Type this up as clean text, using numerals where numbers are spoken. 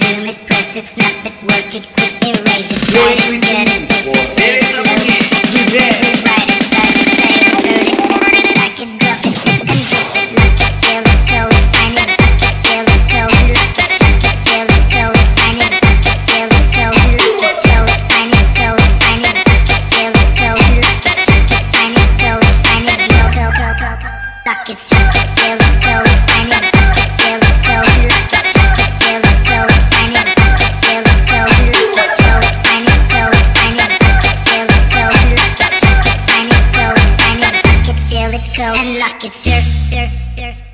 zoom it, press it, snap it, work it, quick erase it, write it, get it, paste it, save it, load it, check it, rewrite it, type it, say it, hurt it, move it, like it, drop it, zip and zip it, lock it, feel it, code it, find it, back it, feel it, code it, lock it, check it, feel it, code it, find it, back it, feel it, code it, lock it, scroll it, find it, code it, find it, back it, feel it, code it, lock it, check it, find it, code it, find it, lock it, lock it, check it, feel it, code it, find it, back it, feel it, code it, lock it, check it, feel it, code it, find it, back it, feel it, code it, lock it, scroll it, find it, code it, find it, back it, feel it, code it, lock it, check it, find it, code it, find it, back it, feel it, code and lock it, surf.